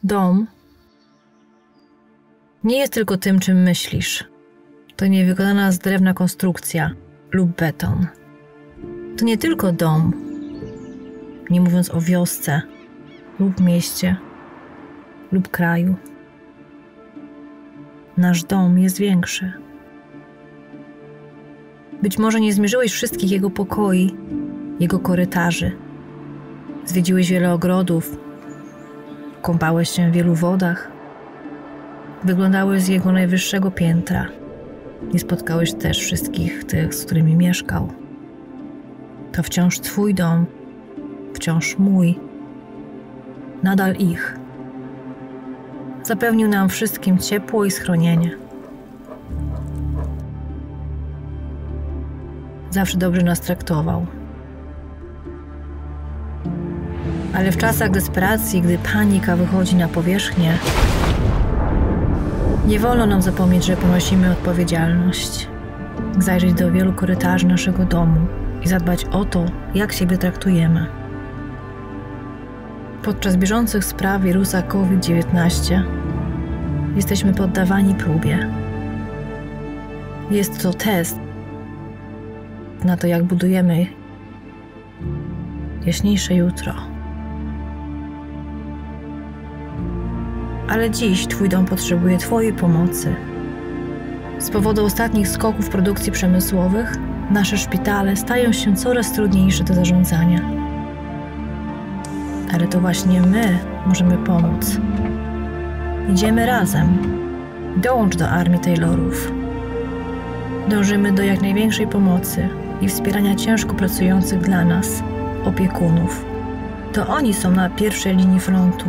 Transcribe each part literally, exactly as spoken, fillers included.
Dom nie jest tylko tym, czym myślisz. To niewykonana z drewna konstrukcja lub beton. To nie tylko dom, nie mówiąc o wiosce lub mieście lub kraju. Nasz dom jest większy. Być może nie zmierzyłeś wszystkich jego pokoi, jego korytarzy. Zwiedziłeś wiele ogrodów, kąpałeś się w wielu wodach, wyglądałeś z jego najwyższego piętra. Nie spotkałeś też wszystkich tych, z którymi mieszkał. To wciąż twój dom, wciąż mój, nadal ich. Zapewnił nam wszystkim ciepło i schronienie. Zawsze dobrze nas traktował. Ale w czasach desperacji, gdy panika wychodzi na powierzchnię, nie wolno nam zapomnieć, że ponosimy odpowiedzialność. Zajrzeć do wielu korytarzy naszego domu i zadbać o to, jak siebie traktujemy. Podczas bieżących spraw wirusa COVID dziewiętnaście jesteśmy poddawani próbie. Jest to test na to, jak budujemy jaśniejsze jutro. Ale dziś Twój dom potrzebuje Twojej pomocy. Z powodu ostatnich skoków produkcji przemysłowych nasze szpitale stają się coraz trudniejsze do zarządzania. Ale to właśnie my możemy pomóc. Idziemy razem. Dołącz do armii Taylorów. Dążymy do jak największej pomocy i wspierania ciężko pracujących dla nas opiekunów. To oni są na pierwszej linii frontu.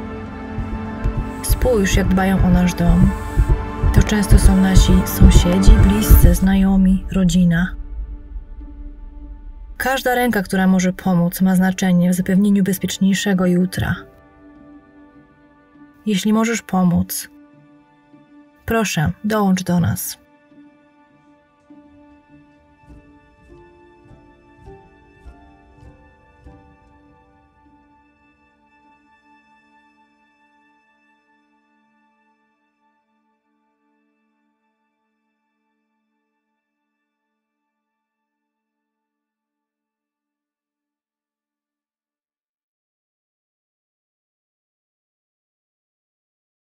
Spójrz, jak dbają o nasz dom. To często są nasi sąsiedzi, bliscy, znajomi, rodzina. Każda ręka, która może pomóc, ma znaczenie w zapewnieniu bezpieczniejszego jutra. Jeśli możesz pomóc, proszę, dołącz do nas.